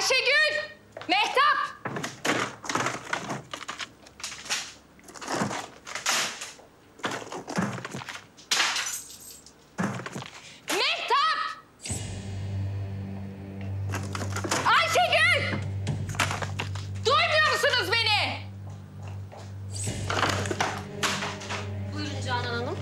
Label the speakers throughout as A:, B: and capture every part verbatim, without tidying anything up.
A: Ayşegül! Mehtap! Mehtap! Ayşegül! Duymuyor musunuz beni?
B: Buyurun Canan Hanım.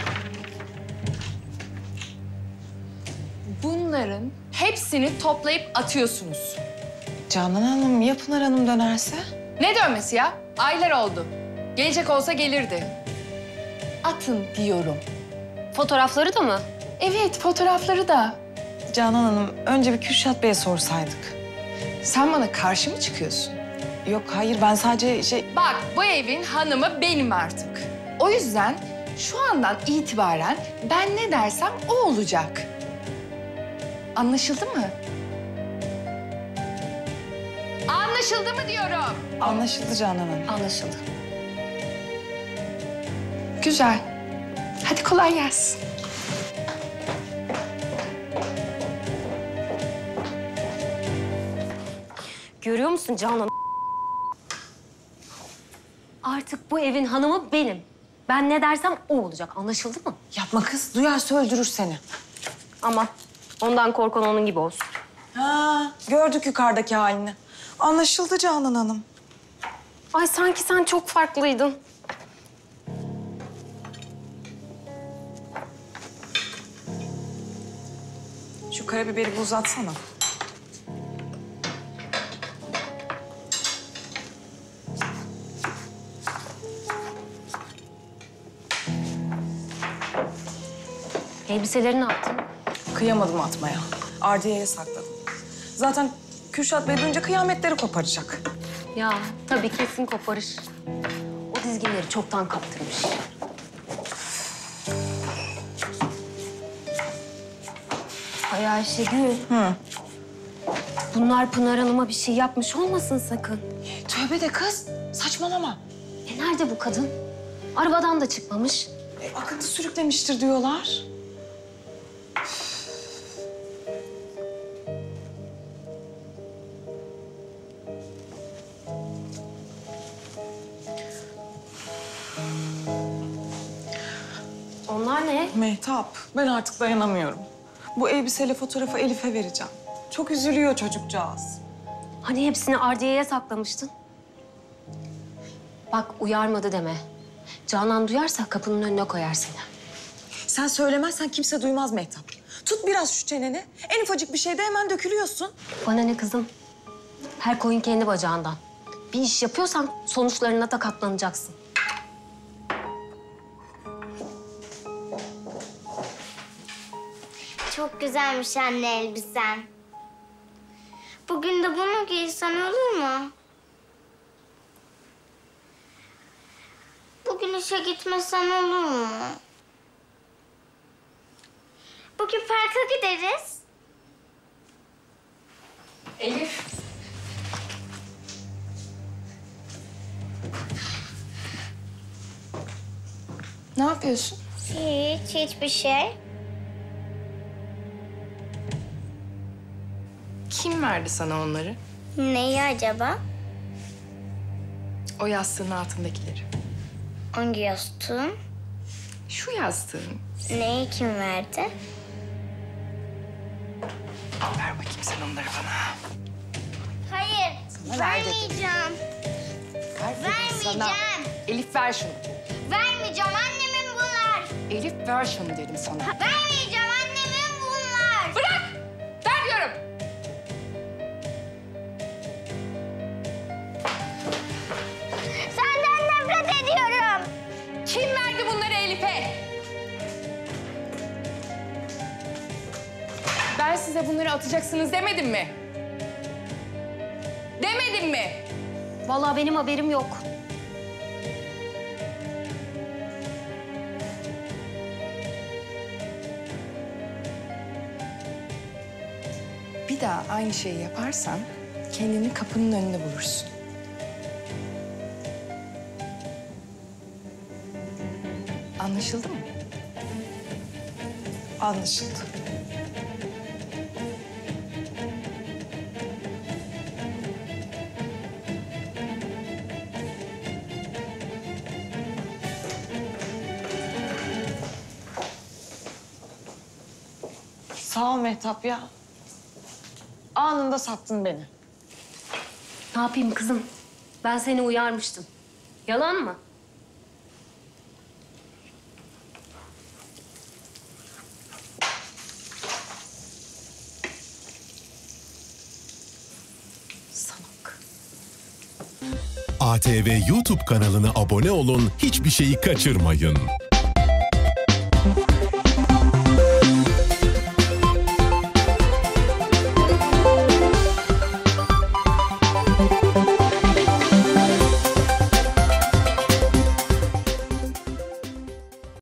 A: Bunların hepsini toplayıp atıyorsunuz.
C: Canan Hanım, ya Pınar Hanım dönerse?
A: Ne dönmesi ya? Aylar oldu. Gelecek olsa gelirdi. Atın diyorum.
B: Fotoğrafları da mı?
A: Evet, fotoğrafları da.
C: Canan Hanım, önce bir Kürşat Bey'e sorsaydık.
A: Sen bana karşı mı çıkıyorsun?
C: Yok, hayır, ben sadece şey...
A: Bak, bu evin hanımı benim artık. O yüzden şu andan itibaren ben ne dersem o olacak. Anlaşıldı mı? Anlaşıldı mı diyorum?
C: Anlaşıldı Canan Hanım.
B: Anlaşıldı.
A: Güzel. Hadi kolay gelsin.
B: Görüyor musun Canan? Artık bu evin hanımı benim. Ben ne dersem o olacak. Anlaşıldı mı?
C: Yapma kız, duyarsa öldürür seni.
B: Ama ondan korkan onun gibi olsun.
C: Ha, gördük yukarıdaki halini. Anlaşıldı Canan Hanım.
B: Ay sanki sen çok farklıydın.
C: Şu karabiberi bir uzatsana.
B: Elbiseleri ne yaptın?
C: Kıyamadım atmaya. Ardiyeye sakladım. Zaten Kürşat Bey duyunca kıyametleri koparacak.
B: Ya tabii kesin koparır. O dizginleri çoktan kaptırmış. Ay Ayşegül.
C: Hı.
B: Bunlar Pınar Hanım'a bir şey yapmış olmasın sakın.
C: Tövbe de kız, saçmalama.
B: E nerede bu kadın? Arabadan da çıkmamış.
C: E, akıntı sürüklemiştir diyorlar.
B: Onlar ne?
C: Mehtap, ben artık dayanamıyorum. Bu elbiseyle fotoğrafı Elif'e vereceğim. Çok üzülüyor çocukcağız.
B: Hani hepsini ardiyeye saklamıştın? Bak uyarmadı deme. Canan duyarsa kapının önüne koyar seni.
C: Sen söylemezsen kimse duymaz Mehtap. Tut biraz şu çeneni. En ufacık bir şeyde hemen dökülüyorsun.
B: Bana ne kızım? Her koyun kendi bacağından. Bir iş yapıyorsan sonuçlarına da katlanacaksın.
D: Çok güzelmiş anne elbisen. Bugün de bunu giysen olur mu? Bugün işe gitmesen olur mu? Bugün parka gideriz.
A: Elif. Ne yapıyorsun?
D: Hiç, hiçbir şey.
A: Kim verdi sana onları?
D: Neyi acaba?
A: O yastığın altındakileri.
D: Hangi yastığın?
A: Şu yastığın.
D: Neyi kim verdi?
A: Ver bakayım sen onları bana.
D: Hayır,
A: Sana ver dedim.
D: vermeyeceğim.
A: Ver dedim sana.
D: Vermeyeceğim.
A: Elif ver şunu.
D: Vermeyeceğim, annemin bunlar.
A: Elif ver şunu dedim sana.
D: Vermeyeceğim, annemin bunlar.
A: Bırak! Ver diyorum.
D: Senden nefret ediyorum.
A: Kim verdi bunları Elif'e? Ben size bunları atacaksınız demedim mi? Demedim mi?
B: Vallahi benim haberim yok.
A: Bir daha aynı şeyi yaparsan kendini kapının önünde bulursun. Anlaşıldı mı?
C: Anlaşıldı. Sağ ol Mehtap ya. Anında sattın beni.
B: Ne yapayım kızım? Ben seni uyarmıştım. Yalan mı? Salak.
E: A T V YouTube kanalına abone olun, hiçbir şeyi kaçırmayın.